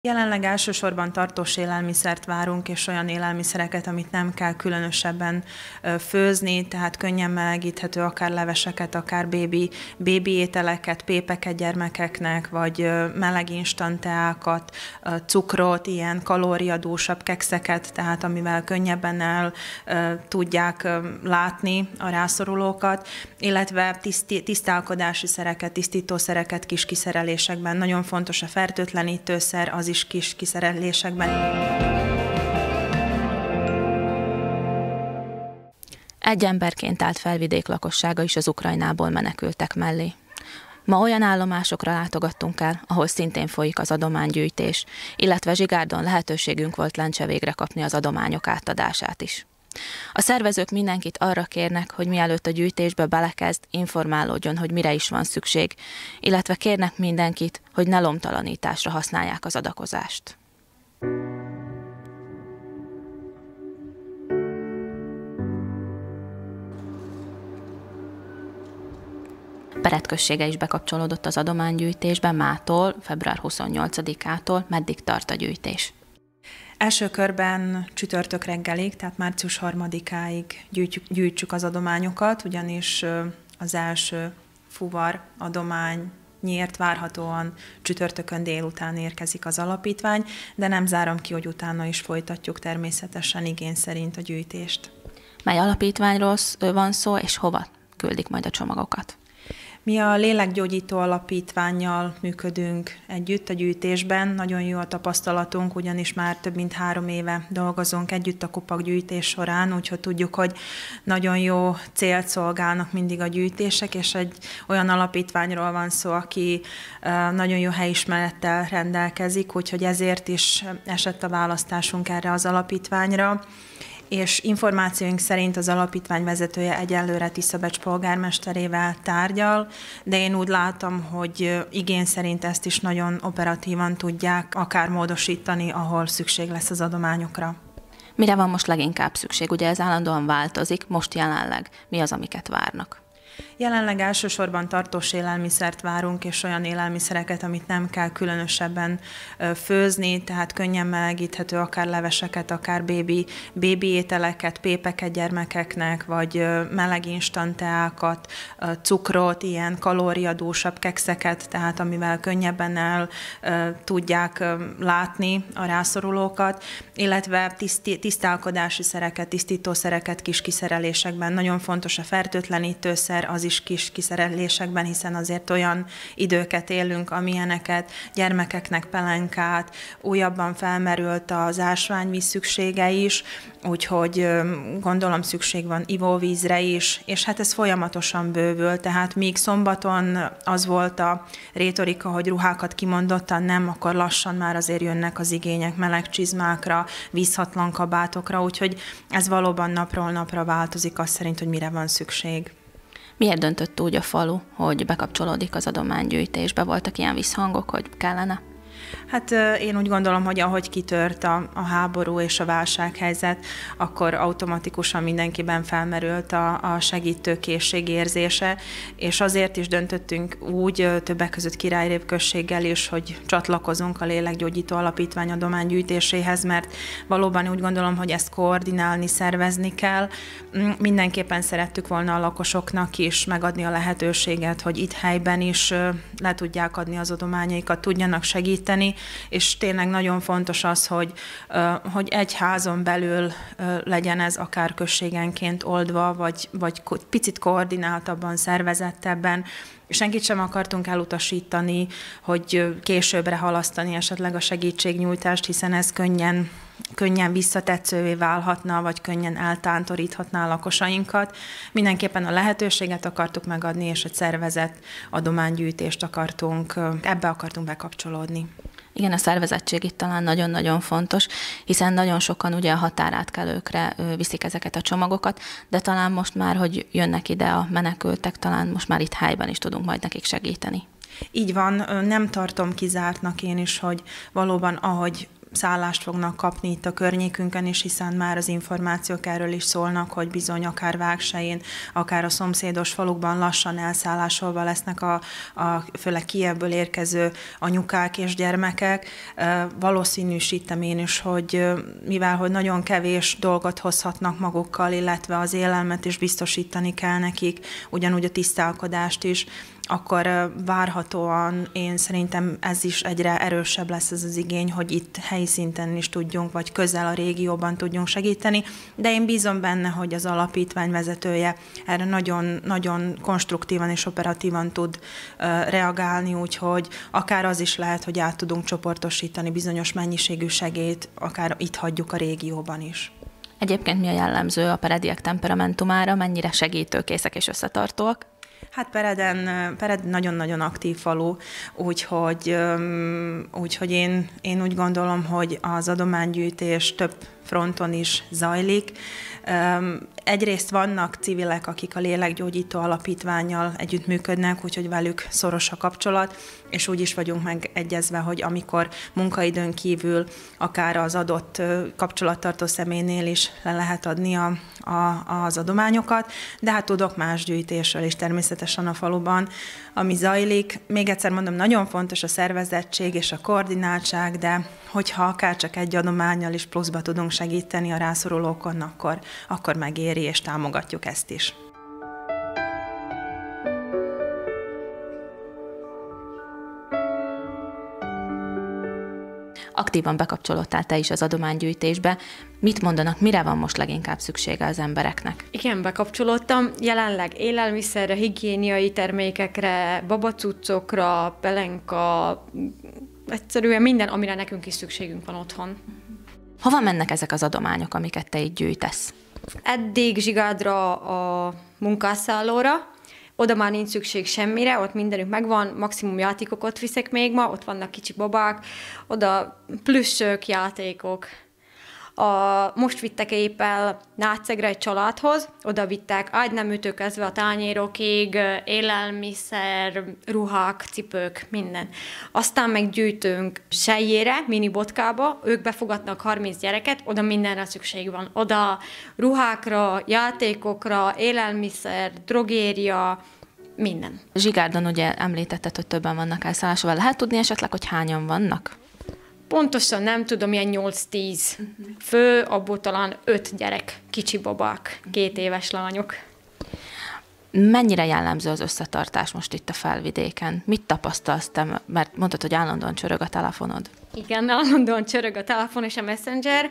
Jelenleg elsősorban tartós élelmiszert várunk, és olyan élelmiszereket, amit nem kell különösebben főzni, tehát könnyen melegíthető, akár leveseket, akár bébi ételeket, pépeket gyermekeknek, vagy meleg instanteákat, cukrot, ilyen kalóriadúsabb kekszeket, tehát amivel könnyebben el tudják látni a rászorulókat, illetve tisztálkodási szereket, tisztítószereket kis kiszerelésekben. Nagyon fontos a fertőtlenítőszer, az is kis kiszerelésekben. Egy emberként állt Felvidék lakossága is az Ukrajnából menekültek mellé. Ma olyan állomásokra látogattunk el, ahol szintén folyik az adománygyűjtés, illetve Zsigárdon lehetőségünk volt lencse végre kapni az adományok átadását is. A szervezők mindenkit arra kérnek, hogy mielőtt a gyűjtésbe belekezd, informálódjon, hogy mire is van szükség, illetve kérnek mindenkit, hogy ne lomtalanításra használják az adakozást. Berett községe is bekapcsolódott az adománygyűjtésbe mától, február 28-ától. Meddig tart a gyűjtés? Első körben csütörtök reggelig, tehát március 3-áig gyűjtsük az adományokat, ugyanis az első fuvar adományért várhatóan csütörtökön délután érkezik az alapítvány, de nem zárom ki, hogy utána is folytatjuk természetesen igény szerint a gyűjtést. Mely alapítványról van szó, és hova küldik majd a csomagokat? Mi a Lélekgyógyító Alapítvánnyal működünk együtt a gyűjtésben. Nagyon jó a tapasztalatunk, ugyanis már több mint 3 éve dolgozunk együtt a kupakgyűjtés során, úgyhogy tudjuk, hogy nagyon jó célt szolgálnak mindig a gyűjtések, és egy olyan alapítványról van szó, aki nagyon jó helyismerettel rendelkezik, úgyhogy ezért is esett a választásunk erre az alapítványra. És információink szerint az alapítvány vezetője egyelőre Tiszabecs polgármesterével tárgyal, de én úgy látom, hogy igény szerint ezt is nagyon operatívan tudják akár módosítani, ahol szükség lesz az adományokra. Mire van most leginkább szükség? Ugye ez állandóan változik, most jelenleg mi az, amiket várnak? Jelenleg elsősorban tartós élelmiszert várunk, és olyan élelmiszereket, amit nem kell különösebben főzni, tehát könnyen melegíthető, akár leveseket, akár bébi ételeket, pépeket gyermekeknek, vagy meleg instanteákat, cukrot, ilyen kalóriadúsabb kekszeket, tehát amivel könnyebben el tudják látni a rászorulókat, illetve tisztálkodási szereket, tisztítószereket kis kiszerelésekben. Nagyon fontos a fertőtlenítőszer, az is kis kiszerelésekben, hiszen azért olyan időket élünk, amilyeneket, gyermekeknek pelenkát, újabban felmerült az ásványvíz szüksége is, úgyhogy gondolom szükség van ivóvízre is, és hát ez folyamatosan bővül, tehát míg szombaton az volt a rétorika, hogy ruhákat kimondottan nem, akkor lassan már azért jönnek az igények meleg csizmákra, vízhatlan kabátokra, úgyhogy ez valóban napról napra változik azt szerint, hogy mire van szükség. Miért döntött úgy a falu, hogy bekapcsolódik az adománygyűjtésbe? Voltak ilyen visszhangok, hogy kellene? Hát én úgy gondolom, hogy ahogy kitört a háború és a válsághelyzet, akkor automatikusan mindenkiben felmerült a segítőkészség érzése, és azért is döntöttünk úgy, többek között Királyrév községgel is, hogy csatlakozunk a Lélekgyógyító Alapítvány adománygyűjtéséhez, mert valóban úgy gondolom, hogy ezt koordinálni, szervezni kell. Mindenképpen szerettük volna a lakosoknak is megadni a lehetőséget, hogy itt helyben is le tudják adni az adományaikat, tudjanak segíteni, és tényleg nagyon fontos az, hogy egy házon belül legyen ez akár községenként oldva, vagy picit koordináltabban, szervezettebben. Senkit sem akartunk elutasítani, hogy későbbre halasztani esetleg a segítségnyújtást, hiszen ez könnyen visszatetszővé válhatna, vagy könnyen eltántoríthatná a lakosainkat. Mindenképpen a lehetőséget akartuk megadni, és egy szervezett adománygyűjtést ebbe akartunk bekapcsolódni. Igen, a szervezettség itt talán nagyon-nagyon fontos, hiszen nagyon sokan ugye a határátkelőkre viszik ezeket a csomagokat, de talán most már, hogy jönnek ide a menekültek, talán most már itt helyben is tudunk majd nekik segíteni. Így van, nem tartom kizártnak én is, hogy valóban ahogy szállást fognak kapni itt a környékünkön is, hiszen már az információk erről is szólnak, hogy bizony akár Vágselyén, akár a szomszédos falukban lassan elszállásolva lesznek főleg Kijevből érkező anyukák és gyermekek. Valószínűsítem én is, hogy mivel hogy nagyon kevés dolgot hozhatnak magukkal, illetve az élelmet is biztosítani kell nekik, ugyanúgy a tisztálkodást is, akkor várhatóan én szerintem ez is egyre erősebb lesz ez az igény, hogy itt helyi szinten is tudjunk, vagy közel a régióban tudjunk segíteni, de én bízom benne, hogy az alapítvány vezetője erre nagyon konstruktívan és operatívan tud reagálni, úgyhogy akár az is lehet, hogy át tudunk csoportosítani bizonyos mennyiségű segélyt, akár itt hagyjuk a régióban is. Egyébként mi a jellemző a perediek temperamentumára, mennyire segítőkészek és összetartóak? Hát Pered nagyon-nagyon aktív falu, úgyhogy én úgy gondolom, hogy az adománygyűjtés több fronton is zajlik. Egyrészt vannak civilek, akik a Lélekgyógyító Alapítvánnyal együttműködnek, úgyhogy velük szoros a kapcsolat, és úgy is vagyunk megegyezve, hogy amikor munkaidőn kívül akár az adott kapcsolattartó személynél is le lehet adni az adományokat, de hát tudok más gyűjtésről is természetesen a faluban, ami zajlik. Még egyszer mondom, nagyon fontos a szervezettség és a koordináltság, de hogyha akár csak egy adománnyal is pluszba tudunk segíteni a rászorulókon, akkor megéri, és támogatjuk ezt is. Aktívan bekapcsolódtál te is az adománygyűjtésbe. Mit mondanak, mire van most leginkább szüksége az embereknek? Igen, bekapcsolódtam. Jelenleg élelmiszerre, higiéniai termékekre, babacuccokra, pelenka, egyszerűen minden, amire nekünk is szükségünk van otthon. Hova mennek ezek az adományok, amiket te így gyűjtesz? Eddig Zsigádra a munkásszállóra, oda már nincs szükség semmire, ott mindenük megvan, maximum játékokat viszek még ma, ott vannak kicsi babák, oda plüssök, játékok. Most vittek épp el Nácegre egy családhoz, oda vittek ágyneműtől kezdve a tányérokig, élelmiszer, ruhák, cipők, minden. Aztán meggyűjtünk Sejjére, mini botkába, ők befogadnak 30 gyereket, oda mindenre szükség van. Oda ruhákra, játékokra, élelmiszer, drogéria, minden. Zsigárdon ugye említetted, hogy többen vannak elszállásolva. Lehet tudni esetleg, hogy hányan vannak? Pontosan nem tudom, ilyen 8-10 fő, abból talán 5 gyerek, kicsi babák, 2 éves lányok. Mennyire jellemző az összetartás most itt a Felvidéken? Mit tapasztalsz te? Mert mondtad, hogy állandóan csörög a telefonod. Igen, állandóan csörög a telefon és a messenger.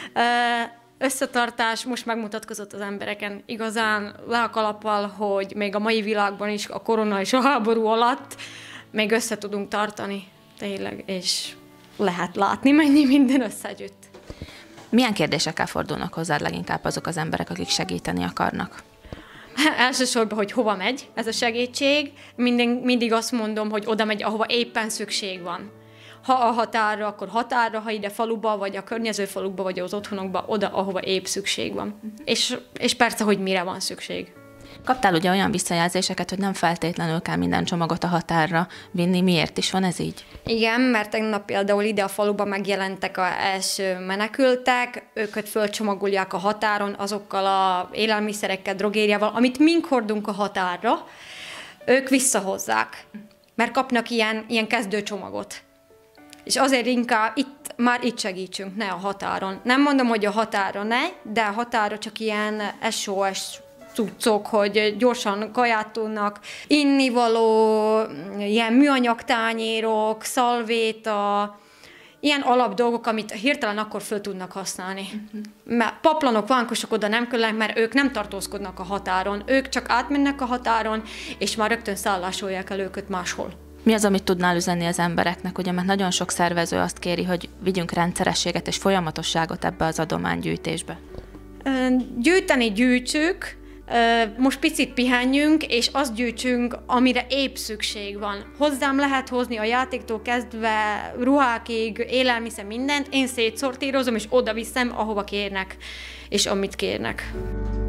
Összetartás most megmutatkozott az embereken. Igazán le a kalappal, hogy még a mai világban is, a korona és a háború alatt még össze tudunk tartani. Tényleg, és lehet látni, mennyi minden összegyűjt. Milyen kérdésekkel fordulnak hozzád leginkább azok az emberek, akik segíteni akarnak? Elsősorban, hogy hova megy ez a segítség. Mindig azt mondom, hogy oda megy, ahova éppen szükség van. Ha a határra, akkor határra, ha ide faluba, vagy a környező falukba, vagy az otthonokba, oda, ahova épp szükség van. És persze, hogy mire van szükség. Kaptál ugye olyan visszajelzéseket, hogy nem feltétlenül kell minden csomagot a határra vinni. Miért is van ez így? Igen, mert tegnap például ide a faluba megjelentek az első menekültek, őket fölcsomagolják a határon azokkal az élelmiszerekkel, drogériával, amit mink hordunk a határra, ők visszahozzák, mert kapnak ilyen kezdőcsomagot. És azért inkább itt segítsünk, ne a határon. Nem mondom, hogy a határon ne, de a határa csak ilyen SOS cuccok, hogy gyorsan kaját tudnak, innivaló, ilyen műanyag tányérok, szalvéta, ilyen alap dolgok, amit hirtelen akkor föl tudnak használni. Mert paplanok, vánkosok oda nem különnek, mert ők nem tartózkodnak a határon. Ők csak átmennek a határon, és már rögtön szállásolják el őket máshol. Mi az, amit tudnál üzenni az embereknek, ugye, mert nagyon sok szervező azt kéri, hogy vigyünk rendszerességet és folyamatosságot ebbe az adománygyűjtésbe. Gyűjteni gyűjtsük, most picit pihenjünk, és azt gyűjtsünk, amire épp szükség van. Hozzám lehet hozni a játéktól kezdve ruhákig, élelmiszer, mindent, én szétszortírozom, és oda viszem, ahova kérnek, és amit kérnek.